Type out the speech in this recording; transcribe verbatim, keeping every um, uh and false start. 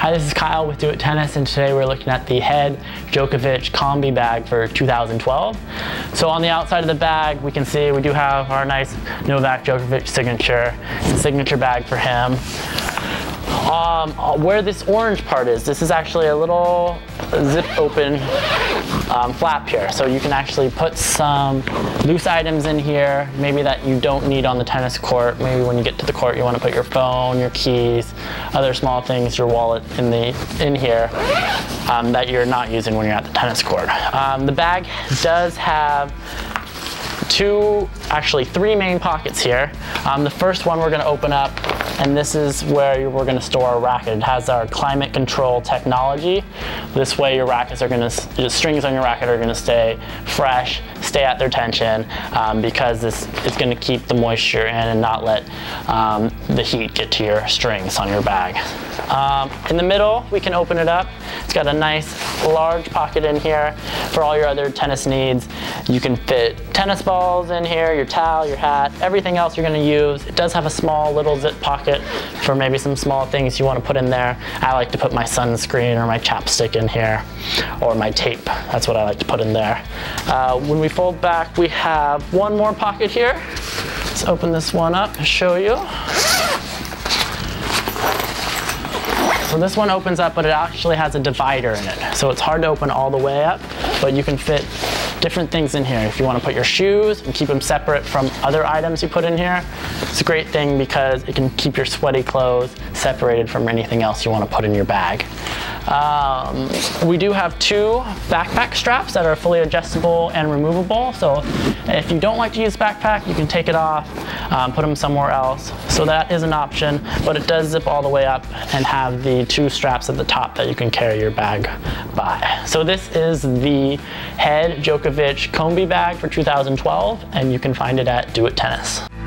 Hi, this is Kyle with Do It Tennis, and today we're looking at the Head Djokovic Combi bag for two thousand twelve. So on the outside of the bag, we can see we do have our nice Novak Djokovic signature, signature bag for him. Um, where this orange part is, this is actually a little zip open um, flap here. So you can actually put some loose items in here, maybe that you don't need on the tennis court. Maybe when you get to the court, you want to put your phone, your keys, other small things, your wallet in, the, in here um, that you're not using when you're at the tennis court. Um, the bag does have two, actually three main pockets here. Um, the first one we're going to open up, and this is where we're going to store our racket. It has our climate control technology. This way your rackets are going to, the strings on your racket are going to stay fresh, stay at their tension, um, because this is going to keep the moisture in and not let um, the heat get to your strings on your bag. Um, in the middle, we can open it up. It's got a nice large pocket in here for all your other tennis needs. You can fit tennis balls in here, your towel, your hat, everything else you're going to use. It does have a small little zip pocket for maybe some small things you want to put in there. I like to put my sunscreen or my chapstick in here, or my tape. That's what I like to put in there. Uh, when we fold back, we have one more pocket here. Let's open this one up and show you. So this one opens up, but it actually has a divider in it. So it's hard to open all the way up, but you can fit different things in here. If you want to put your shoes and keep them separate from other items you put in here, it's a great thing because it can keep your sweaty clothes separated from anything else you want to put in your bag. Um, we do have two backpack straps that are fully adjustable and removable. So if you don't like to use backpack, you can take it off, um, put them somewhere else. So that is an option, but it does zip all the way up and have the two straps at the top that you can carry your bag by. So this is the Head Djokovic Combi bag for two thousand twelve, and you can find it at Do It Tennis.